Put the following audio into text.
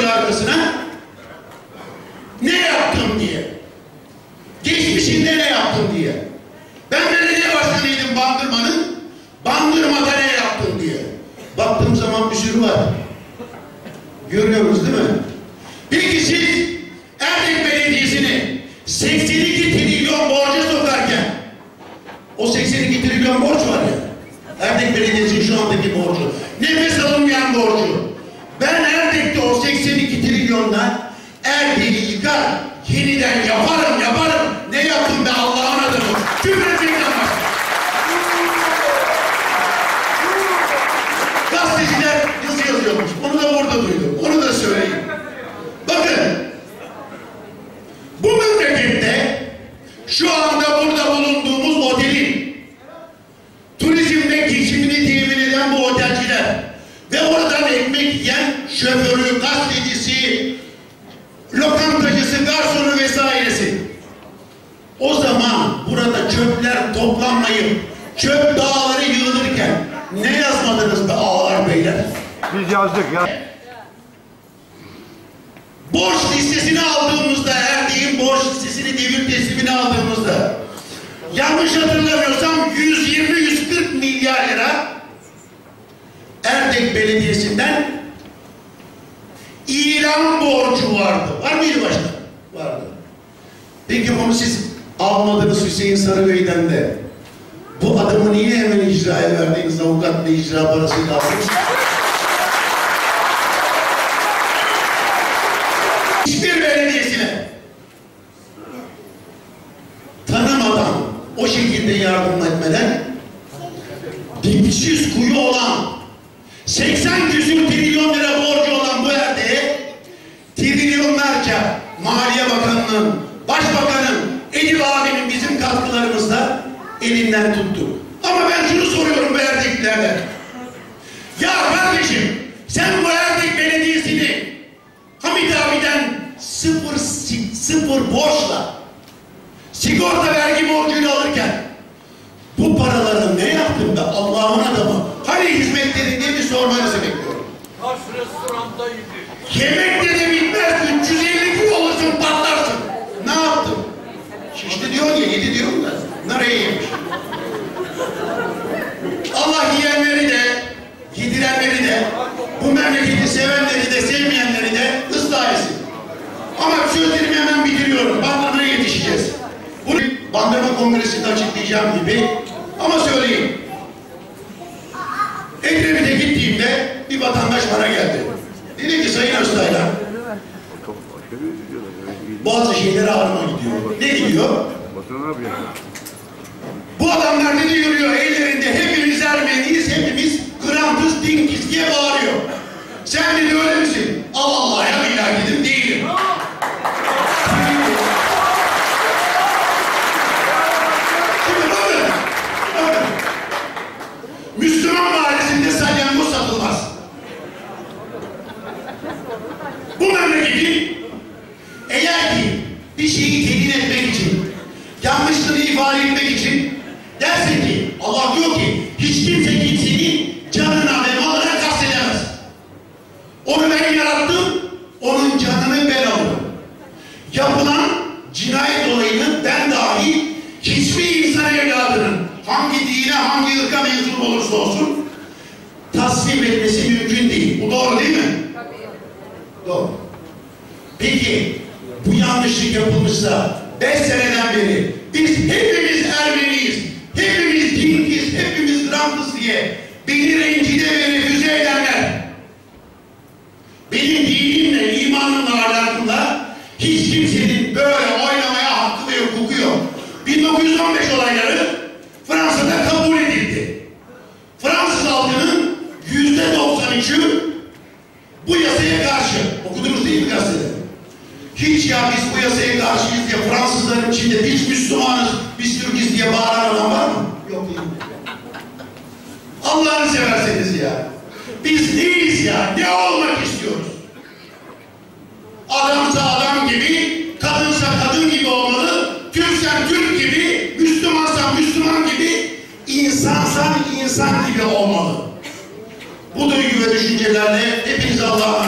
yazıyor arkasına? Ne yaptım diye. Geçmişinde ne yaptım diye. Ben belediye başkanıydım Bandırma'nın. Bandırma'da ne yaptım diye. Baktığım zaman bir sürü var. Görüyoruz değil mi? Peki siz Erdek Belediyesi'ni 82 trilyon borca sokarken, o 82 trilyon borç var ya, Erdek Belediyesi'nin şu andaki borcu, nefes alınmayan borcu. Ben Erdek'te o 82 trilyonla Erdek'i yıkar, yeniden yaparım. Ne yaptım be Allah'ın adını? Küfredecekler var. Gazeteciler yazı yazıyormuş. Onu da burada duydum. Onu da söyleyeyim. Bakın. Bu memlekette şu anda burada bulunduğumuz otelin turizmde geçimini temin eden bu otelciler ve oradan ekmek yiyen şoförü, gazetecisi, lokantacısı, garsonu vesairesi. O zaman burada çöpler toplanmayıp çöp dağları yığılırken ne yazmadınız be ağalar beyler? Biz yazdık ya. Borç listesini aldığımızda, Erdek'in borç listesini, devir teslimini aldığımızda yanlış hatırlamıyorsam 120-140 milyar lira Erdek Belediyesi'nden ilan borcu vardı. Var mıydı başta? Vardı. Peki onu siz almadınız Hüseyin Sarıbey'den de. Bu adamı niye hemen icraya verdiğiniz avukatla icra parasıyla aldınız? Hiçbir belediyesine tanımadan, o şekilde yardım etmeden dipsiz kuyu olan 80 küsur trilyon lira borcu olan bu Erdek'e trilyonlarca Maliye Bakanı'nın, Başbakan'ın, Edip abinin bizim katkılarımızla elinden tuttu. Ama ben şunu soruyorum bu Erdeklilerden. Ya kardeşim sen bu Erdek Belediyesi'ni Hamit abiden sıfır borçla sigorta vergi borcuyla alırken bu paraları ne yaptın da Allah'ın adamı hani hizmetlerinde mi sormanızı bekliyorum. Kaç restoranda yedi? Yemekte de bitmez, 350 kilo olursun, patlarsın. Ne yaptın? Şişti diyorsun ya, yedi diyorum da nereye yemiş? Allah yiyenleri de, yedirenleri de, bu memleketi sevenleri de, sevmeyenleri de ıslah etsin. Ama sözlerimi hemen bitiriyorum. Bandırma'ya yetişeceğiz. Bunu Bandırma Kongresi'nde açıklayacağım gibi. Ama söyleyeyim. Ekrem'e gittiğimde bir vatandaş bana geldi. Dedi ki Sayın Öztaylan, bazı şeyler ağrıma gidiyor. Ne gidiyor? Bu adamlar ne yürüyor ellerinde, hepimiz Ermeniyiz, hepimiz Hrantız, Dinkiz diye bağırıyor. Sen dedi öyle misin? Allah Allah ya billahi dedim, değilim. Şimdi bakın. Müslüman mahallesinde salyangoz satılmaz. Bu memleketin eğer ki bir şeyi telin etmek için, yanlışlığını ifade etmek için dersin ki, Allah diyor ki hiç kimse kimsenin canına ve malına kastedemez. Onu ben yarattım, onun canını ben aldım. Yapılan cinayet olayını ben dahi hiçbir insan evladının hangi dine, hangi ırka mensup olursa olsun tasvip etmesi mümkün değil. Bu doğru değil mi? Doğru. Peki bu yanlışlık yapılmışsa 5 seneden beri biz hepimiz Ermeniyiz, hepimiz Dinkiz, hepimiz Hrantız diye beni rencide ve refüze edenler, benim dinimle, imanımla, ahlakımla hiç kimsenin böyle oynamaya hakkı ve hukuku yok. 1915 olayları Fransa'da kabul edildi. Fransız halkının %93'ü bu yasaya karşı. Okudunuz değil mi gazetede? Hiç ya biz bu yasaya karşıyız diye Fransızların içinde biz Müslümanız, biz Türk'üz diye bağıran adam var mı? Yok değil mi? Allah'ını severseniz ya. Biz neyiz ya? Ne olmak istiyoruz? Adamsa adam gibi, kadınsa kadın gibi olmalı, Türksen Türk gibi, Müslümansan Müslüman gibi, insansan insan gibi olmalı. Bu duygu ve düşüncelerle hepinize Allah'a